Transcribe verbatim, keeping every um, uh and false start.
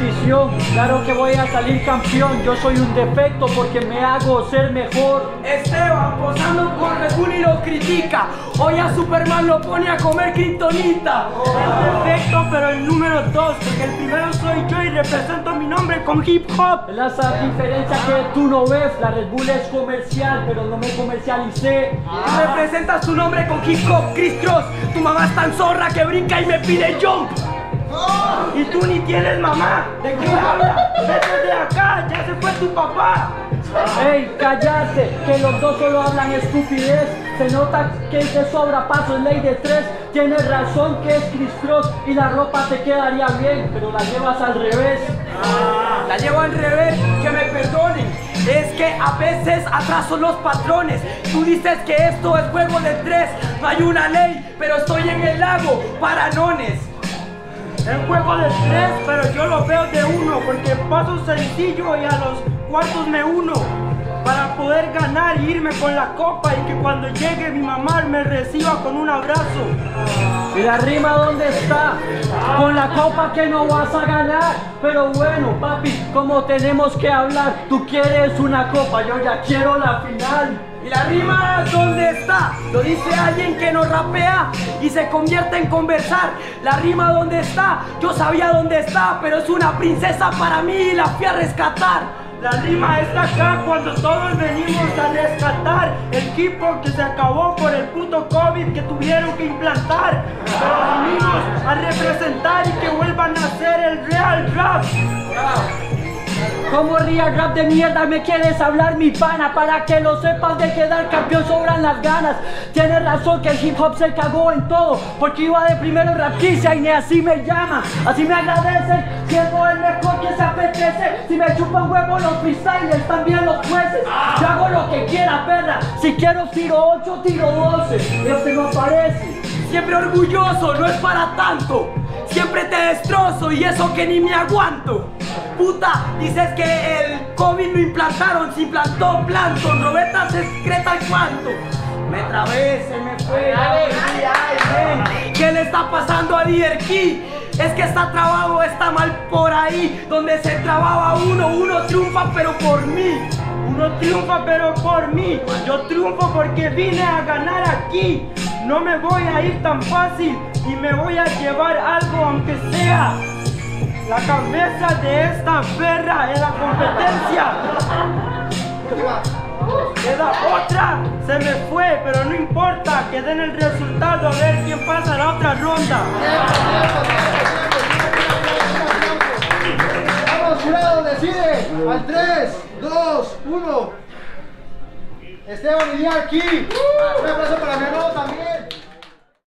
competición. Claro que voy a salir campeón. Yo soy un defecto porque me hago ser mejor. Esteban posando con Red Bull y lo critica. Hoy a Superman lo pone a comer kriptonita. El defecto, pero el número dos, porque el primero soy yo y represento mi nombre con hip hop. La diferencia que tú no ves, la Red Bull es comercial, pero no me comercialicé. Tú representas tu nombre con hip hop, Chris Cross. Tu mamá es tan zorra que brinca y me pide jump. Y tú ni tienes mamá. ¿De qué hablas? Vete de acá, ya se fue tu papá. Ey, cállate, que los dos solo hablan estupidez. Se nota que es de sobrepaso, es ley de tres. Tienes razón que es Chris Cross y la ropa te quedaría bien, pero la llevas al revés. Ah, la llevo al revés, que me perdonen. Es que a veces atrás son los patrones. Tú dices que esto es juego de tres. No hay una ley, pero estoy en el lago para nones. El juego de tres, pero yo lo veo de uno, porque paso sencillo y a los cuartos me uno para poder ganar y irme con la copa y que cuando llegue mi mamá me reciba con un abrazo. ¿Y la rima dónde está? Con la copa que no vas a ganar. Pero bueno, papi, como tenemos que hablar, tú quieres una copa, yo ya quiero la final. ¿Y la rima dónde está? Lo dice alguien que no rapea y se convierte en conversar. La rima dónde está? Yo sabía dónde está, pero es una princesa para mí y la fui a rescatar. La rima está acá cuando todos venimos a rescatar el hip hop que se acabó por el puto COVID que tuvieron que implantar. Pero venimos a representar y que vuelvan a hacer el real rap. ¿Cómo real rap de mierda me quieres hablar, mi pana? Para que lo sepas, de quedar campeón sobran las ganas. Tienes razón que el hip hop se cagó en todo, porque iba de primero Rapquicia y ni así me llama. Así me agradecen, siendo el mejor que se apetece. Si me chupan huevo los freestylers, también los jueces. Yo hago lo que quiera, perra. Si quiero tiro ocho, tiro doce. Este no aparece. Siempre orgulloso, no es para tanto. Siempre te destrozo y eso que ni me aguanto. Puta, dices que el COVID lo implantaron, se implantó Plankton, Roberta se excreta el cuanto. Me trabé, se me fue. Ay, ay, ay, ¿qué le está pasando a Dierky? Es que está trabado, está mal por ahí. Donde se trababa uno, uno triunfa pero por mí. Uno triunfa pero por mí. Yo triunfo porque vine a ganar aquí. No me voy a ir tan fácil y me voy a llevar algo aunque sea la cabeza de esta perra en la competencia. Queda otra, se me fue, pero no importa, que den el resultado a ver quién pasa a la otra ronda. Vamos, jurado, decide. Al tres, dos, uno. Esteban y Dierky. Un abrazo para mi hermano también.